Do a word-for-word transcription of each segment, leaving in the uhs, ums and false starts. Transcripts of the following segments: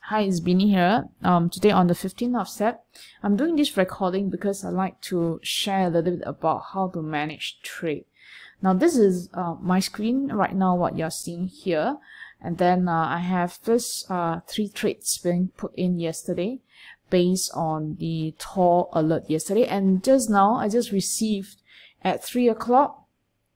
Hi, it's Beanie here. Um, today on the fifteenth of September, I'm doing this recording because I like to share a little bit about how to manage trade. Now, this is uh, my screen right now, what you're seeing here. And then uh, I have this uh, three trades being put in yesterday based on the Tor alert yesterday. And just now, I just received at three o'clock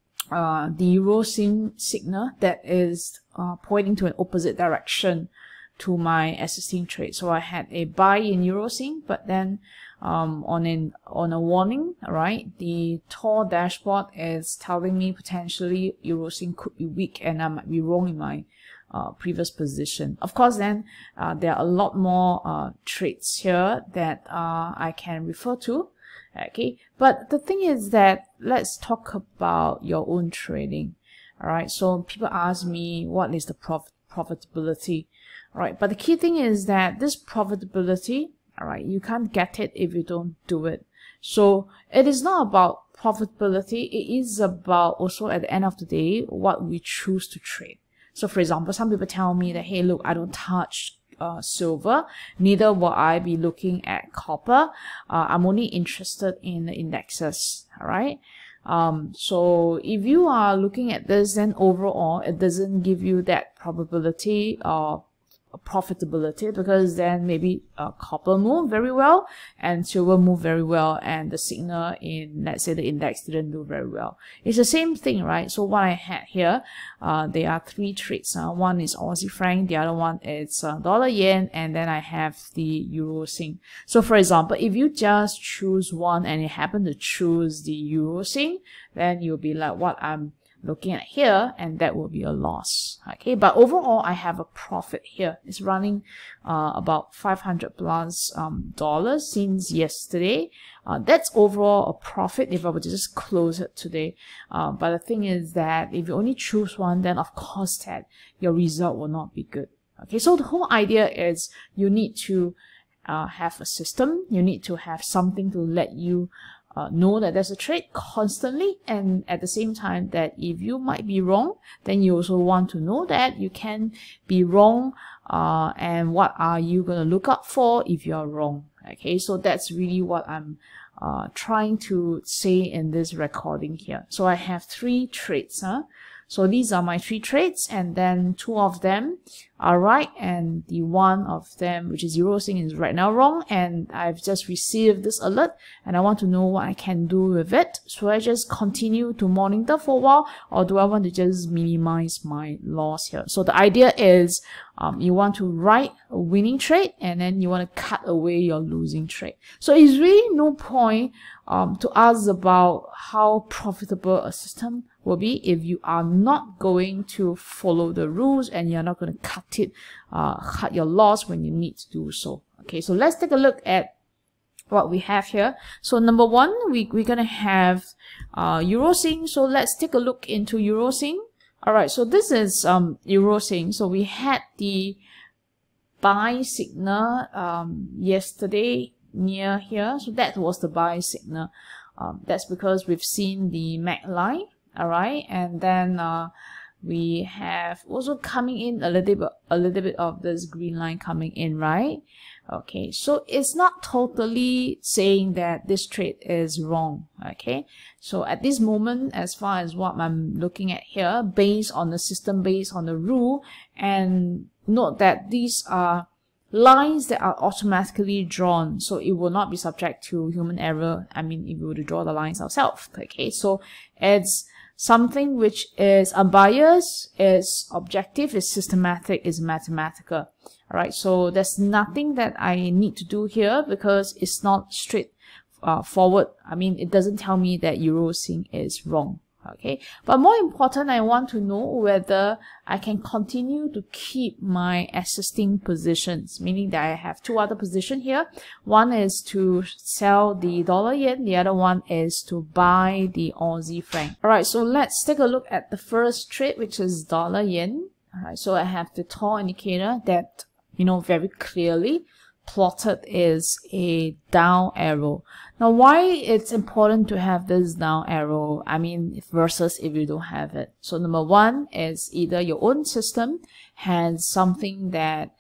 uh, the EURSGD signal that is uh, pointing to an opposite direction to my existing trade. So I had a buy in EURSGD, but then um, on an on a warning, right, the Tor dashboard is telling me potentially EURSGD could be weak and I might be wrong in my uh, previous position. Of course, then uh, there are a lot more uh, trades here that uh, I can refer to. Okay, but the thing is that let's talk about your own trading. All right, so people ask me what is the profit profitability. All right, but the key thing is that this profitability, all right, you can't get it if you don't do it. So it is not about profitability, it is about also at the end of the day what we choose to trade. So for example, some people tell me that, hey, look, I don't touch uh, silver, neither will I be looking at copper. uh, I'm only interested in the indexes. All right, Um, so if you are looking at this, then overall it doesn't give you that probability or profitability, because then maybe uh, copper move very well and silver move very well, and the signal in, let's say, the index didn't do very well. It's the same thing, right? So what I had here, uh, there are three trades. Uh, one is Aussie franc, the other one is uh, dollar yen, and then I have the EURSGD. So for example, if you just choose one and you happen to choose the EURSGD, then you'll be like what I'm looking at here, and that will be a loss. Okay, but overall I have a profit here. It's running uh, about five hundred plus um, dollars since yesterday. Uh, that's overall a profit if I were to just close it today. Uh, but the thing is that if you only choose one, then of course that your result will not be good. Okay, so the whole idea is you need to uh, have a system. You need to have something to let you Uh, know that there's a trade constantly, and at the same time that if you might be wrong, then you also want to know that you can be wrong, uh, and what are you going to look out for if you're wrong. Okay, so that's really what I'm uh, trying to say in this recording here. So I have three trades, huh? So these are my three trades, and then two of them are right, and the one of them, which is EURSGD, is right now wrong, and I've just received this alert, and I want to know what I can do with it. So I just continue to monitor for a while, or do I want to just minimize my loss here? So the idea is um, you want to write a winning trade, and then you want to cut away your losing trade. So it's really no point um, to ask about how profitable a system will be if you are not going to follow the rules and you're not going to cut it, uh, cut your loss when you need to do so. Okay, so let's take a look at what we have here. So number one, we, we're going to have uh, EURSGD. So let's take a look into EURSGD. All right, so this is um, EURSGD. So we had the buy signal um, yesterday near here. So that was the buy signal. Um, that's because we've seen the M A C D line. All right, and then uh, we have also coming in a little bit, a little bit of this green line coming in, right? Okay, so it's not totally saying that this trade is wrong. Okay, so at this moment, as far as what I'm looking at here, based on the system, based on the rule, and note that these are lines that are automatically drawn, so it will not be subject to human error. I mean, if we were to draw the lines ourselves. Okay, so it's something which is unbiased, is objective, is systematic, is mathematical. All right, so there's nothing that I need to do here because it's not straight uh, forward. I mean, it doesn't tell me that EURSGD is wrong. Okay, but more important, I want to know whether I can continue to keep my existing positions, meaning that I have two other positions here. One is to sell the dollar yen, the other one is to buy the Aussie franc. All right, so let's take a look at the first trade, which is dollar yen. All right, so I have the Tor indicator that, you know, very clearly plotted is a down arrow. Now, why it's important to have this down arrow, I mean, versus if you don't have it. So number one is either your own system has something that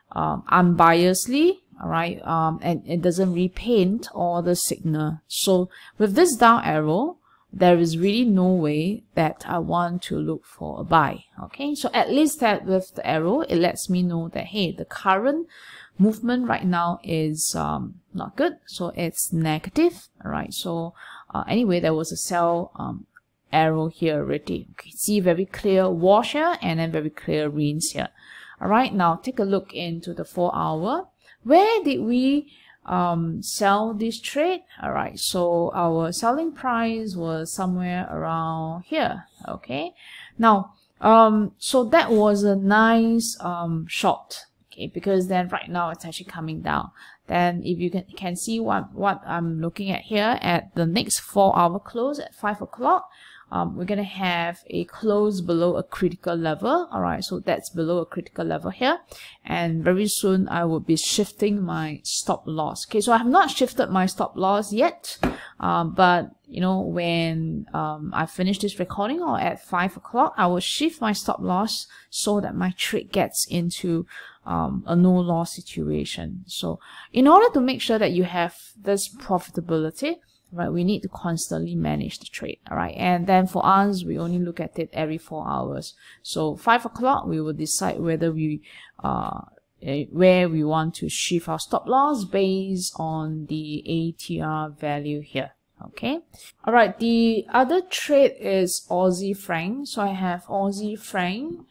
um, unbiasedly, all right, um, and it doesn't repaint all the signal. So with this down arrow, there is really no way that I want to look for a buy. Okay, so at least that with the arrow, it lets me know that, hey, the current movement right now is um, not good, so it's negative. All right, so uh, anyway, there was a sell um, arrow here already. Okay, see, very clear wash here and then very clear rinse here. All right, now take a look into the four hour. Where did we um, sell this trade? All right, so our selling price was somewhere around here. Okay, now um, so that was a nice um, short. Okay, because then right now it's actually coming down. Then if you can can see what what I'm looking at here at the next four hour close at five o'clock. Um, we're gonna have a close below a critical level. All right, so that's below a critical level here, and very soon I will be shifting my stop loss. Okay, so I have not shifted my stop loss yet, um, but you know, when um, I finish this recording or at five o'clock, I will shift my stop loss so that my trade gets into um, a no loss situation. So in order to make sure that you have this profitability, right, we need to constantly manage the trade. All right, and then for us, we only look at it every four hours. So five o'clock, we will decide whether we uh where we want to shift our stop loss based on the A T R value here. Okay, all right, the other trade is Aussie franc. So I have Aussie franc.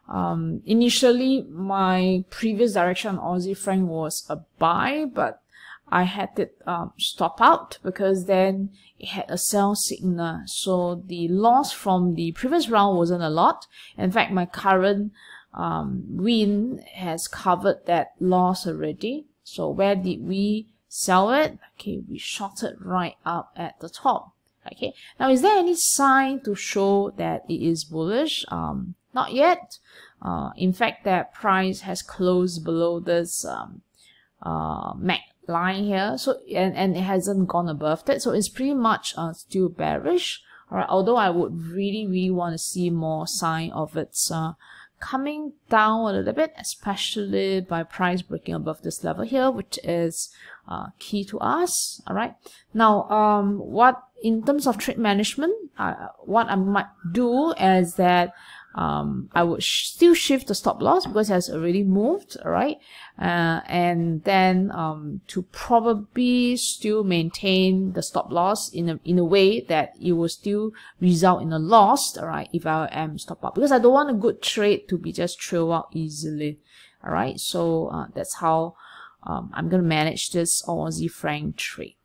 Um initially my previous direction on Aussie franc was a buy, but I had it um, stop out because then it had a sell signal. So the loss from the previous round wasn't a lot. In fact, my current um, win has covered that loss already. So where did we sell it? Okay, we shorted right up at the top. Okay, now is there any sign to show that it is bullish? Um, not yet. Uh, in fact, that price has closed below this um, uh, M A C line here, so and, and it hasn't gone above that, so it's pretty much uh, still bearish. All right, although I would really really want to see more sign of its uh, coming down a little bit, especially by price breaking above this level here, which is uh, key to us. All right, now um what in terms of trade management, uh, what I might do is that Um, I would sh still shift the stop loss because it has already moved, all right, uh, and then um, to probably still maintain the stop loss in a in a way that it will still result in a loss, all right, if I am stop out, because I don't want a good trade to be just thrown out easily, all right. So uh, that's how um, I'm going to manage this Aussie franc trade.